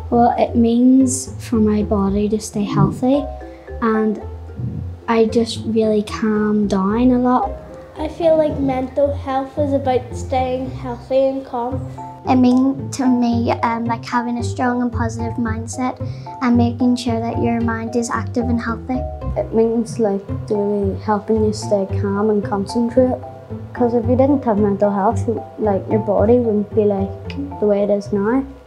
Well, it means for my body to stay healthy, and I just really calm down a lot. I feel like mental health is about staying healthy and calm. It means to me like having a strong and positive mindset and making sure that your mind is active and healthy. It means like really helping you stay calm and concentrate. Because if you didn't have mental health, like your body wouldn't be like the way it is now.